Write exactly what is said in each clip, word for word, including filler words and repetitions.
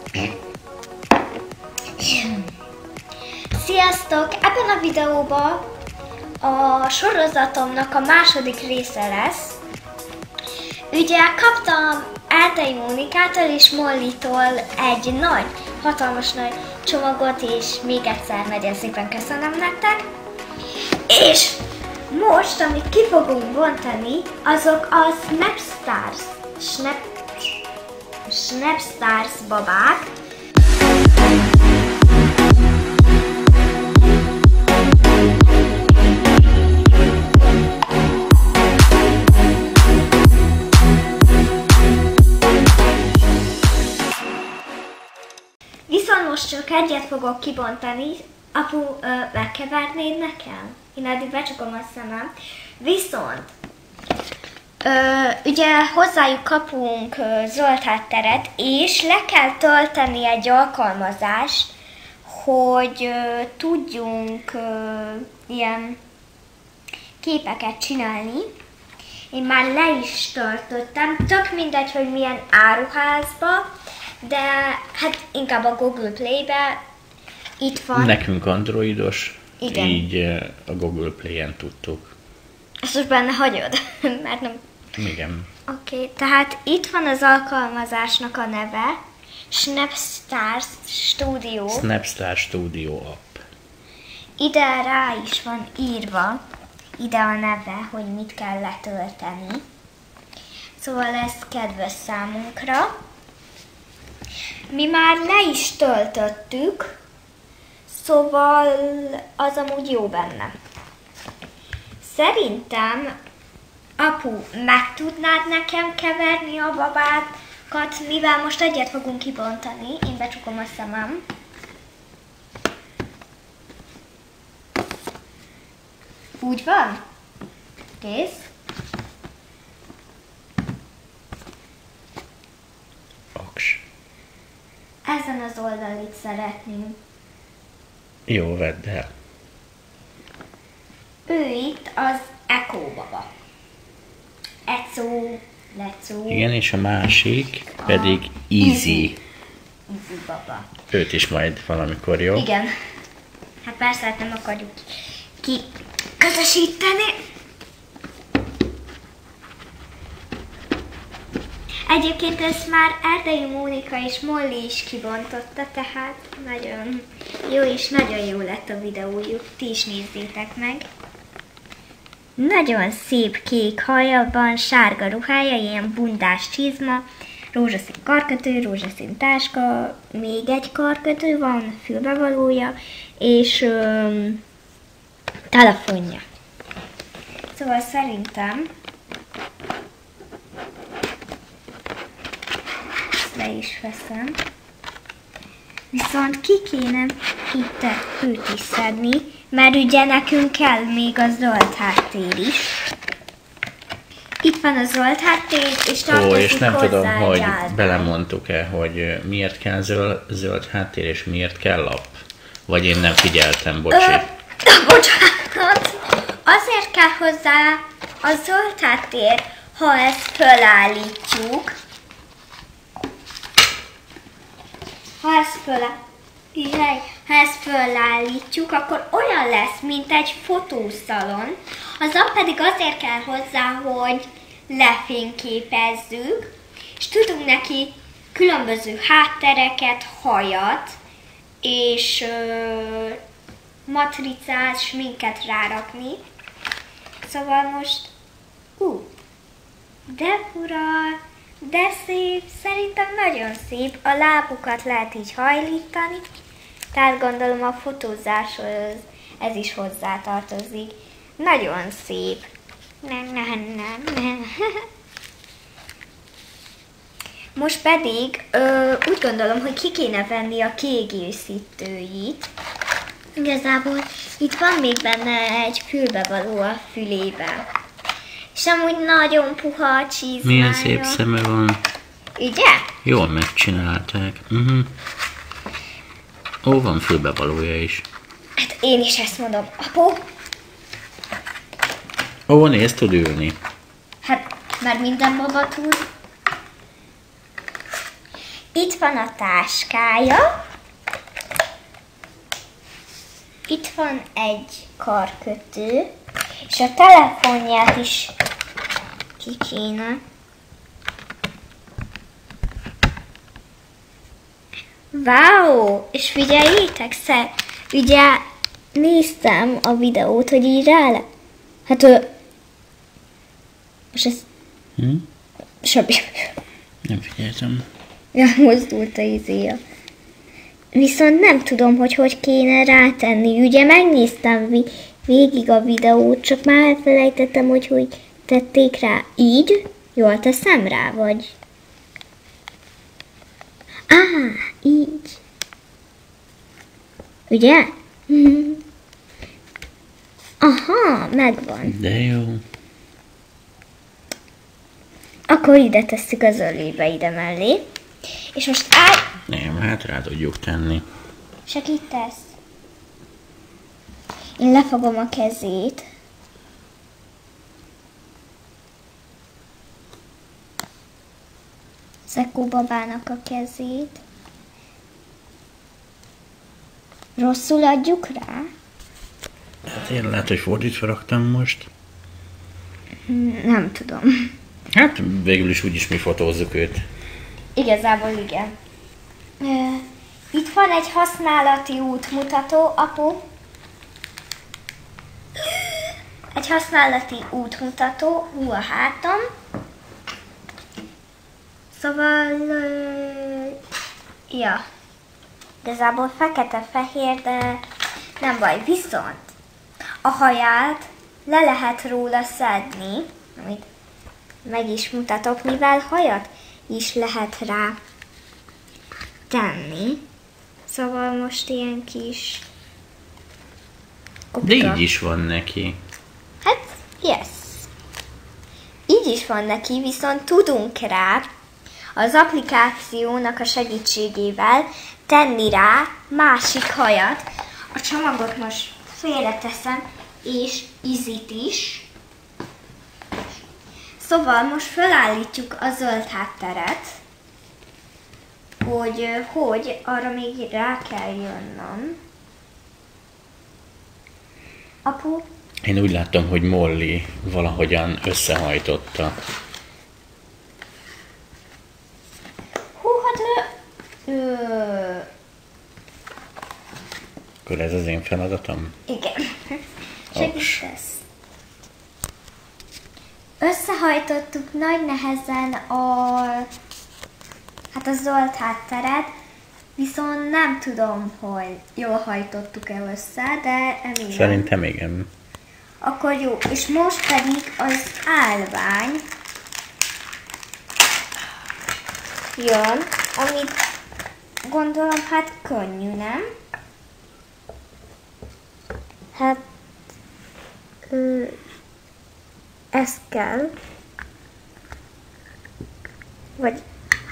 Sziasztok! Ebben a videóban a sorozatomnak a második része lesz. Ugye kaptam Erdei Mónikától és Mollitól egy nagy, hatalmas nagy csomagot, és még egyszer nagyon szépen köszönöm nektek. És most, amit ki fogunk bontani, azok a Snapstars, Snap, Snapstars babák. Viszont most csak egyet fogok kibontani. Apu, ö, megkevernéd nekem? Én eddig becsukom a szemem. Viszont, ö, ugye hozzájuk kapunk ö, zöld hátteret, és le kell tölteni egy alkalmazást, hogy ö, tudjunk ö, ilyen képeket csinálni. Én már le is töltöttem, tök mindegy, hogy milyen áruházba, de hát inkább a Google Play-be. Itt van. Nekünk androidos, igen. Így a Google Play-en tudtuk. Ezt most benne hagyod, mert nem... Igen. Oké, okay, tehát itt van az alkalmazásnak a neve, Snapstars Studio. Snapstars Studio app. Ide rá is van írva, ide a neve, hogy mit kell letölteni. Szóval ez kedves számunkra. Mi már le is töltöttük, szóval az amúgy jó benne. Szerintem, apu, meg tudnád nekem keverni a babákat, mivel most egyet fogunk kibontani. Én becsukom a szemem. Úgy van? Kész? Oks. Ezen az oldalit szeretném. Jó, vedd el. Ő itt az Echo baba. Eco, Leco. Igen, és a másik pedig Easy. Easy baba. Őt is majd valamikor, jó? Igen. Hát persze, hát nem akarjuk ki közösíteni. Egyébként ezt már Erdei Mónika és Molly is kibontotta, tehát nagyon jó és nagyon jó lett a videójuk, ti is nézzétek meg. Nagyon szép kék haja van, sárga ruhája, ilyen bundás csizma, rózsaszín karkötő, rózsaszín táska, még egy karkötő van, fülbevalója, és öm, telefonja. Szóval szerintem le is veszem. Viszont ki kéne itt őt is szedni, mert ugye nekünk kell még a zöld háttér is. Itt van a zöld háttér, és tartozik Ó, és nem hozzá tudom, egy hogy álbum. belemondtuk-e, hogy miért kell zöld, zöld háttér, és miért kell lap? Vagy én nem figyeltem, bocsi. Ö, bocsánat! Azért kell hozzá a zöld háttér, ha ezt fölállítjuk. Ha ezt, föl, ha ezt fölállítjuk, akkor olyan lesz, mint egy fotószalon. Az app pedig azért kell hozzá, hogy lefényképezzük, és tudunk neki különböző háttereket, hajat, és ö, matricát, sminket rárakni. Szóval most, ú, de fura! De szép, szerintem nagyon szép. A lábukat lehet így hajlítani, tehát gondolom a fotózáshoz ez is hozzátartozik. Nagyon szép. Nem, nem, nem, nem. Most pedig ö, úgy gondolom, hogy ki kéne venni a kiegészítőit. Igazából itt van még benne egy fülbevaló a fülébe. És amúgy nagyon puha a csizmája. Milyen szép szeme van. Ugye? Jól megcsinálták. Uh-huh. Ó, van fülbevalója is. Hát én is ezt mondom. Apu? Ó, nézd, tud ülni. Hát, mert minden baba tud. Itt van a táskája. Itt van egy karkötő, és a telefonját is ki kéne. Wow! És figyeljétek, szer, ugye néztem a videót, hogy így rá le... Hát ő... Most ez... Hm? Sabi. Nem figyeltem. Elmozdult a izéja. Viszont nem tudom, hogy hogy kéne rátenni. Ugye megnéztem vi- végig a videót, csak már elfelejtettem, hogy hogy tették rá. Így? Jól teszem rá, vagy? Á, így. Ugye? Aha, megvan. De jó. Akkor ide tesszük az ölébe, ide mellé. És most áll... Nem, hát rá tudjuk tenni. Segítesz? Én lefogom a kezét. Zekó babának a kezét. Rosszul adjuk rá? Hát én lehet, hogy fordítva raktam most. Nem tudom. Hát végül is úgyis mi fotózzuk őt. Igazából igen. Itt van egy használati útmutató, apu. Egy használati útmutató, hú a hátam. Szóval, ja, igazából fekete-fehér, de nem baj. Viszont a haját le lehet róla szedni, amit meg is mutatok, mivel hajat is lehet rá tenni. Szóval most ilyen kis kopta. De így is van neki. Hát, yes. Így is van neki, viszont tudunk rá az applikációnak a segítségével tenni rá másik hajat. A csomagot most félreteszem, és Izit is. Szóval most felállítjuk a zöld hátteret, hogy, hogy arra még rá kell jönnöm. Apu? Én úgy láttam, hogy Molly valahogyan összehajtotta. Hú, hát ő... ő... Akkor ez az én feladatom? Igen. Segítesz. Összehajtottuk nagy nehezen a, hát a zöld hátteret, viszont nem tudom, hogy jól hajtottuk-e össze, de remélem. Szerintem igen. Akkor jó, és most pedig az állvány jön, amit gondolom, hát könnyű, nem? Hát ö, ez kell, vagy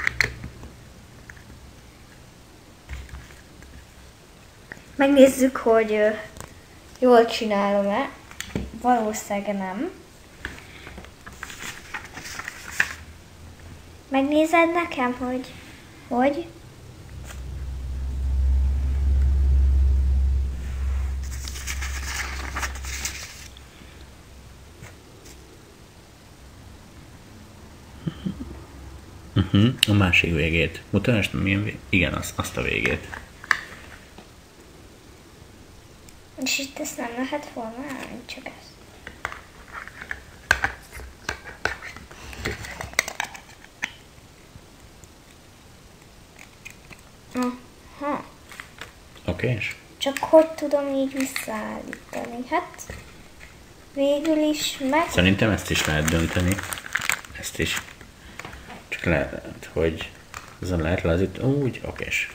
megnézzük, hogy ö, jól csinálom-e. Valószínűleg nem. Megnézed nekem, hogy hogy? Uh-huh. A másik végét. Mutasd, milyen vég... Igen, az, azt a végét. És itt ezt nem lehet formálni, csak ezt. Aha. Oké, és? Csak hogy tudom így visszaállítani? Hát végül is meg... Szerintem ezt is lehet dönteni. Ezt is. Csak lehet, hogy azon lehet lazít. Úgy, okés.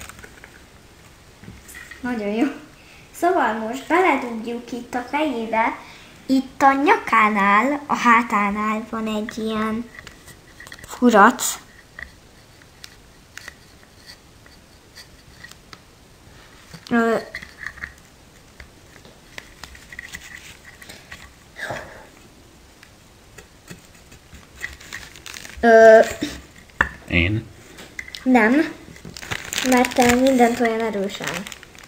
Nagyon jó. Szóval most beledugjuk itt a fejébe, itt a nyakánál, a hátánál van egy ilyen furat. Ö, Ö, Én? Nem, mert te mindent olyan erősen.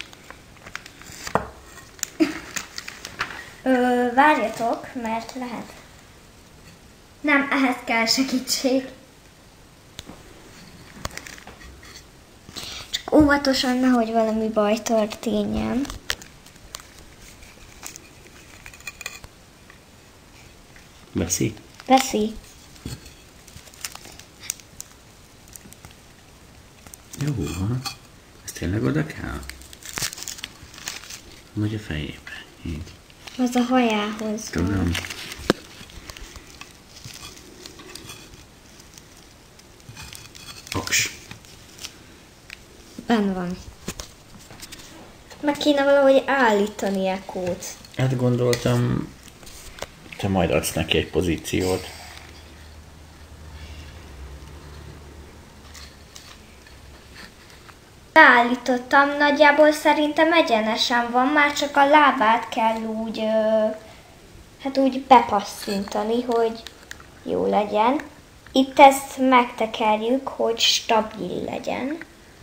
Ö, várjatok, mert lehet. Nem, ehhez kell segítség. Csak óvatosan, nehogy valami baj történjen. Veszi? Veszi. Jó van. Ez tényleg oda kell? Vagy a fejébe? Így. Az a hajához. Tudom. Oks. Benn van. Meg kéne valahogy állítani Ekót. Hát gondoltam, te majd adsz neki egy pozíciót. Beállítottam, nagyjából szerintem egyenesen van, már csak a lábát kell úgy, ö, hát úgy bepasszintani, hogy jó legyen. Itt ezt megtekerjük, hogy stabil legyen.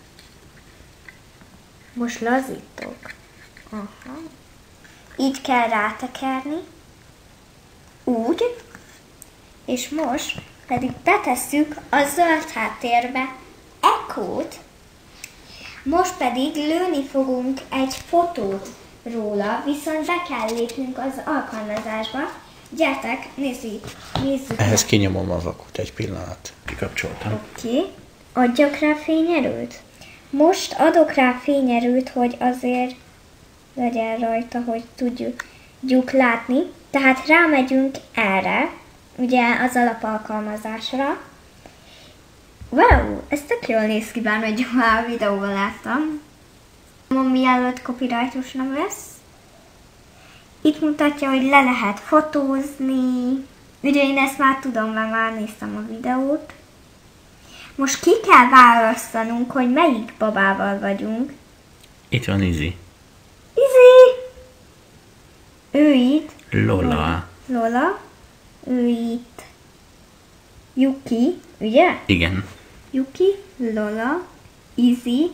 Most lazítok. Aha. Így kell rátekerni. Úgy. És most pedig betesszük a zöld háttérbe Ekót. Most pedig lőni fogunk egy fotót róla, viszont be kell lépnünk az alkalmazásba. Gyertek, nézzük, nézzük. Ehhez kinyomom a vakut egy pillanat. Kikapcsoltam. Oké, okay. Adjak rá fényerőt? Most adok rá fényerőt, hogy azért legyen rajta, hogy tudjuk, tudjuk látni. Tehát rámegyünk erre, ugye az alapalkalmazásra. Wow, ez tök jól néz ki, bár hogy már a videóban láttam. Mielőtt copyrightos nem lesz. Itt mutatja, hogy le lehet fotózni. Ugye én ezt már tudom, mert már néztem a videót. Most ki kell választanunk, hogy melyik babával vagyunk. Itt van Izzy. Izzy! Ő itt. Lola. Lola. Ő itt. Yuki, ugye? Igen. Yuki, Lola, Izzy,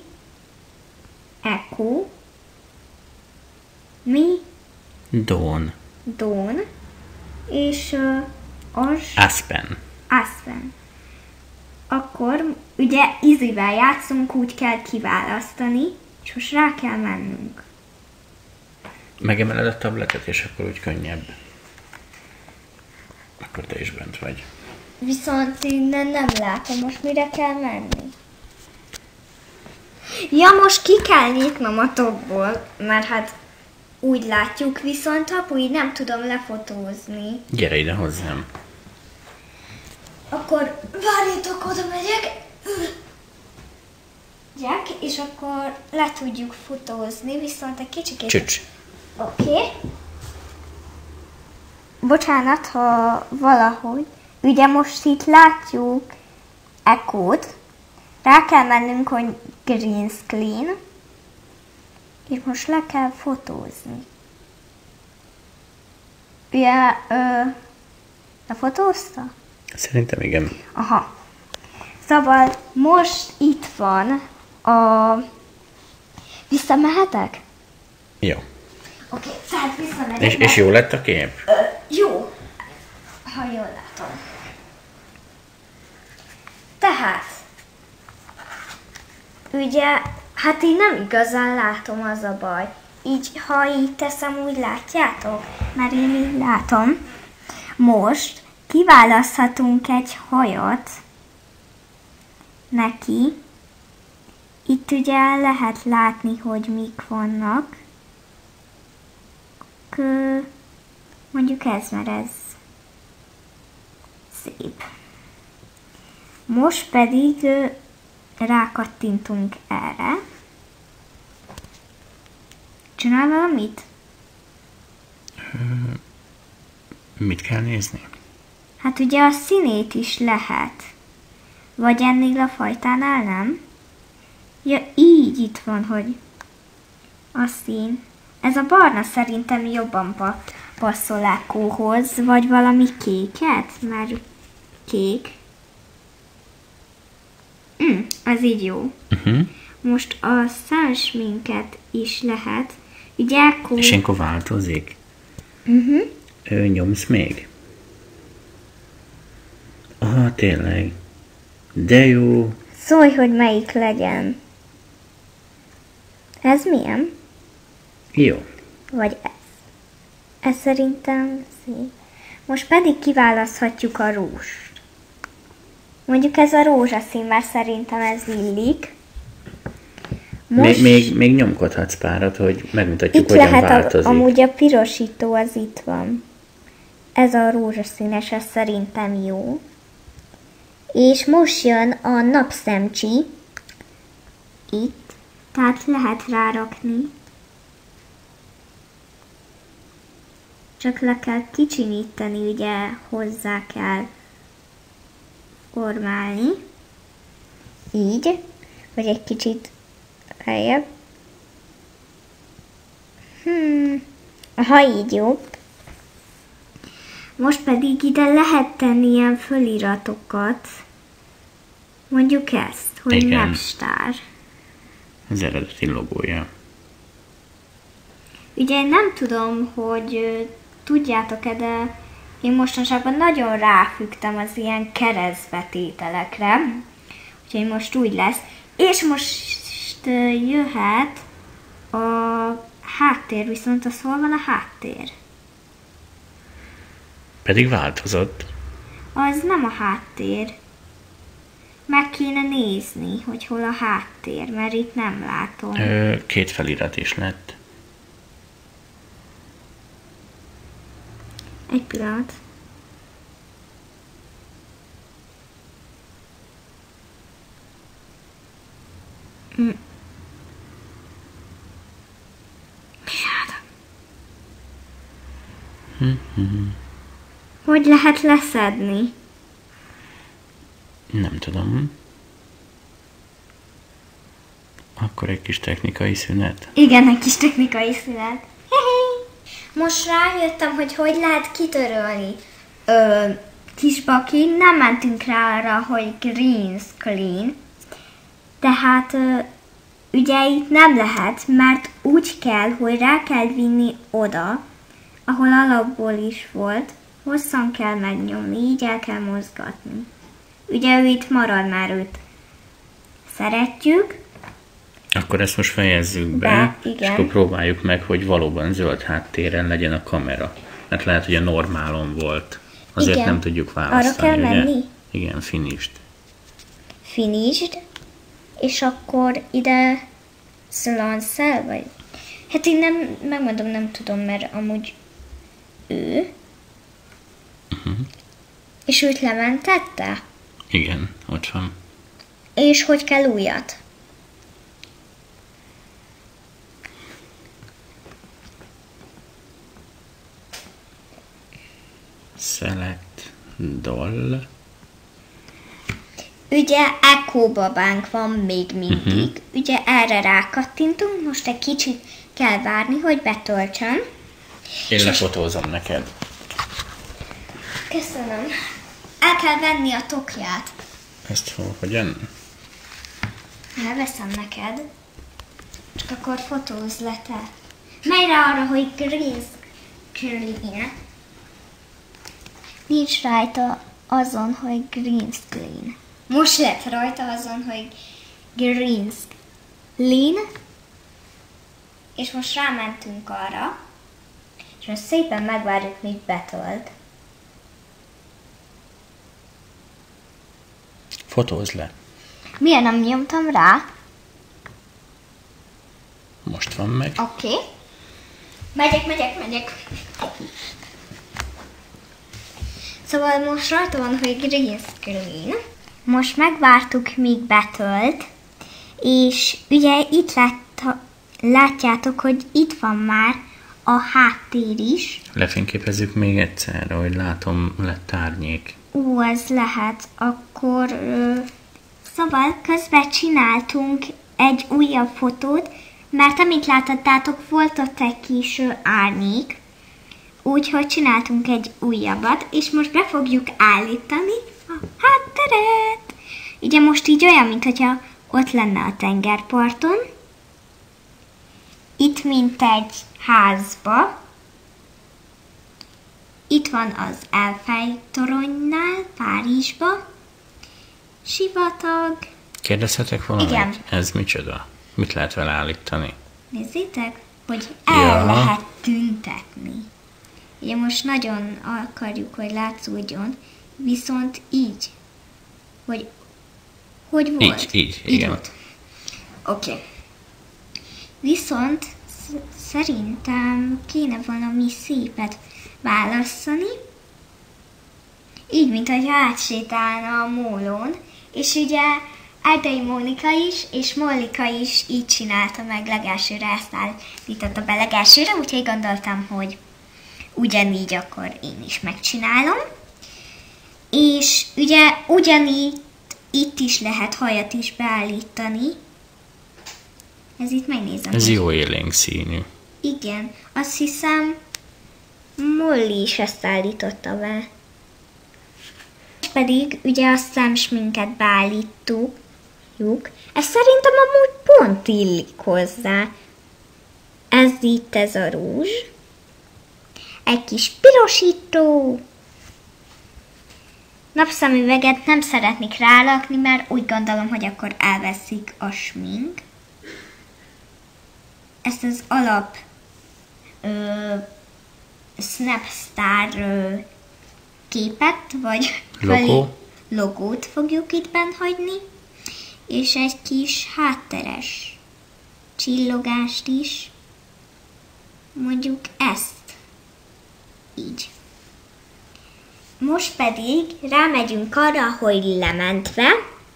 Ekó, mi? Dawn. Dawn, és uh, az... Aspen. Aspen. Akkor ugye Izzyvel játszunk, úgy kell kiválasztani, és most rá kell mennünk. Megemeled a tabletet, és akkor úgy könnyebb. Akkor te is bent vagy. Viszont innen nem látom, most mire kell menni. Ja, most ki kell nyitnom a tokból, mert hát úgy látjuk, viszont apu, így nem tudom lefotózni. Gyere ide hozzám. Akkor várjatok, oda megyek. Gyerek, és akkor le tudjuk fotózni, viszont egy kicsikét... Csücs. Oké. Okay. Bocsánat, ha valahogy... Ugye most itt látjuk Ekót. Rá kell mennünk, hogy green screen. És most le kell fotózni. Ugye, ö, lefotózta? Szerintem igen. Aha. Szóval most itt van a... Visszamehetek? Jó. Oké, okay, tehát visszamegyek. És, és jó lett a kép? Ö, jó. Ha jól látom. Tehát, ugye, hát így nem igazán látom, az a baj. Így, ha így teszem, úgy látjátok? Mert én így látom. Most kiválaszthatunk egy hajat neki. Itt ugye lehet látni, hogy mik vannak. Kö... Mondjuk ez, mert ez szép. Most pedig rákattintunk erre. Csinál valamit? Mit kell nézni? Hát ugye a színét is lehet. Vagy ennél a fajtánál nem? Ja, így itt van, hogy a szín. Ez a barna szerintem jobban pa passzol Ekóhoz, vagy valami kéket, mert kék. Mm, az így jó. Uh-huh. Most a szemsminket is lehet. Ugye akkor... És ilyenkor változik? Uh-huh. Ő nyomsz még? Aha, tényleg. De jó. Szólj, hogy melyik legyen. Ez milyen? Jó. Vagy ez? Ez szerintem szép. Most pedig kiválaszthatjuk a rúst. Mondjuk ez a rózsaszín, mert szerintem ez illik. Most... Még, még, még nyomkodhatsz párat, hogy megmutatjuk, itt hogyan lehet változik. A, amúgy a pirosító az itt van. Ez a rózsaszínes, ez szerintem jó. És most jön a napszemcsi. Itt. Tehát lehet rárakni. Csak le kell kicsinyíteni, ugye hozzá kell formálni. Így. Vagy egy kicsit lejjebb. Hmm. Aha, így jó. Most pedig ide lehet tenni ilyen föliratokat. Mondjuk ezt, hogy Igen. Napstar. Az eredeti logója. Ugye én nem tudom, hogy ö, tudjátok-e, de én mostanságban nagyon ráfügtem az ilyen keresztbetételekre. Úgyhogy most úgy lesz. És most ö, jöhet a háttér, viszont az hol van a háttér? Pedig változott. Az nem a háttér. Meg kéne nézni, hogy hol a háttér, mert itt nem látom. Ö, két felirat is lett. Egy pillanat. Mm. Hogy lehet leszedni? Nem tudom. Akkor egy kis technikai szünet. Igen, egy kis technikai szünet. Most rájöttem, hogy hogy lehet kitörölni. Ö, kisbaki, nem mentünk rá arra, hogy green screen. Tehát ö, ugye itt nem lehet, mert úgy kell, hogy rá kell vinni oda, ahol alapból is volt, hosszan kell megnyomni, így el kell mozgatni. Ugye ő itt marad, már őt szeretjük. Akkor ezt most fejezzük be, De, igen. és akkor próbáljuk meg, hogy valóban zöld háttéren legyen a kamera. Mert lehet, hogy a normálon volt. Azért Igen. nem tudjuk választani, Arra kell ugye? menni? Igen, finished. Finished, és akkor ide Slancel, vagy? Hát én nem, megmondom, nem tudom, mert amúgy ő, Uh-huh. és őt lementette, Igen, ott van. és hogy kell újat. Select doll. Ugye Echo babánk van még mindig. Mhm. Uh-huh. Ugye erre rákattintunk, most egy kicsit kell várni, hogy betöltsön. Én lefotózom neked. Köszönöm. El kell venni a tokját. Ezt hol, hogyan? Elveszem neked. Csak akkor fotózz le te. Menj rá arra, hogy green screen. Nincs rajta azon, hogy green screen. Most lett rajta azon, hogy green screen. És most rámentünk arra. És most szépen megvárjuk, míg betölt. Fotózz le. Miért nem nyomtam rá? Most van meg. Oké. Okay. Megyek, megyek, megyek. Szóval most rajta van, hogy green screen. Most megvártuk, míg betölt, és ugye itt látta, látjátok, hogy itt van már a háttér is. Lefényképezzük még egyszer, ahogy látom, lett árnyék. Ú, ez lehet. Akkor... Ö, szóval közben csináltunk egy újabb fotót, mert amit láthattátok, volt ott egy kis ö, árnyék. Úgyhogy csináltunk egy újabbat, és most be fogjuk állítani a hátteret. ugye most így olyan, mintha ott lenne a tengerparton, itt mint egy házba, itt van az Eiffel toronynál, Párizsba, sivatag. Kérdezhetek valamit? Igen. Ez micsoda? Mit lehet vele állítani? Nézzétek, hogy el Ja. lehet tüntetni. Ugye most nagyon akarjuk, hogy látszódjon, viszont így, hogy hogy volt? Így, így, igen. Oké. Okay. Viszont sz- szerintem kéne valami szépet választani, így, mint hogy átsétálna a mólón, és ugye Erdei Mónika is, és Mollika is így csinálta meg legelsőre, ezt állította be legelsőre, úgyhogy gondoltam, hogy ugyanígy akkor én is megcsinálom. És ugye ugyanígy itt is lehet hajat is beállítani. Ez itt megnézem. Ez jó élénk színű. Igen, azt hiszem Molly is ezt állította be. És pedig ugye a szemsminket beállítjuk. Ez szerintem amúgy pont illik hozzá. Ez itt ez a rúzs. Egy kis pirosító. Napszemüveget nem szeretnék rálakni, mert úgy gondolom, hogy akkor elveszik a smink. Ezt az alap ö, Snapstar ö, képet, vagy Logó. logót fogjuk itt benn hagyni, és egy kis hátteres csillogást is, mondjuk ezt, így. Most pedig rámegyünk arra, hogy lementve,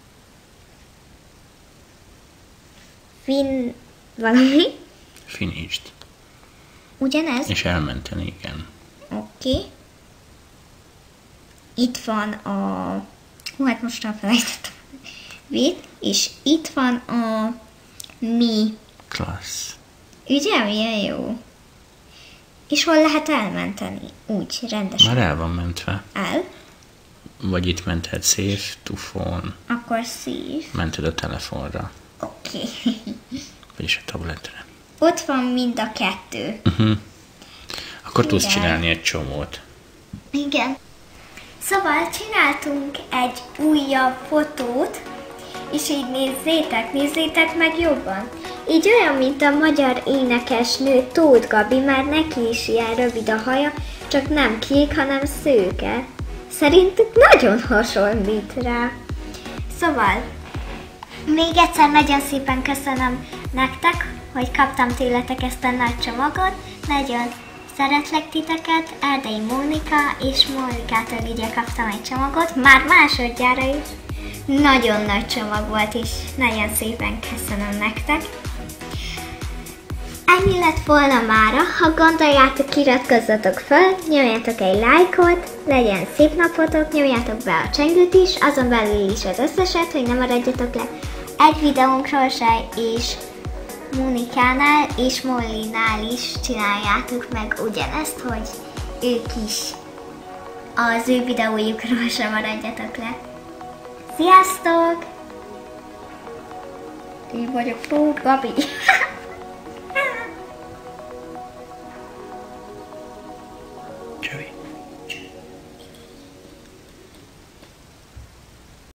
fin valami, Finished. ugyanez, És elmenteni, igen. oké. Okay. Itt van a, hú, hát most elfelejtettem, vét, és itt van a mi. Klassz. Ugye, milyen jó? És hol lehet elmenteni? Úgy, rendesen. Már el van mentve. El, Vagy itt mented Save to Phone. akkor szív. Mented a telefonra. Oké. Vagyis a tabletre. Ott van mind a kettő. Uh-huh. Akkor tudsz Igen. csinálni egy csomót. Igen. Szóval csináltunk egy újabb fotót, és így nézzétek, nézzétek meg jobban. Így olyan, mint a magyar énekesnő Tóth Gabi, már neki is ilyen rövid a haja, csak nem kék, hanem szőke. Szerintük nagyon hasonlít rá. Szóval, még egyszer nagyon szépen köszönöm nektek, hogy kaptam tőletek ezt a nagy csomagot. Nagyon szeretlek titeket, Erdei Mónika és Mónikától így kaptam egy csomagot, már másodjára is. Nagyon nagy csomag volt, és nagyon szépen köszönöm nektek. Ennyi lett volna mára, ha gondoljátok, iratkozzatok fel, nyomjátok egy lájkot, legyen szép napotok, nyomjátok be a csengőt is, azon belül is az összeset, hogy ne maradjatok le egy videónkról se, és Mónikánál és Mollinál is csináljátok meg ugyanezt, hogy ők is az ő videójukról sem maradjatok le. Sziasztok! Én vagyok Tóth Gabi.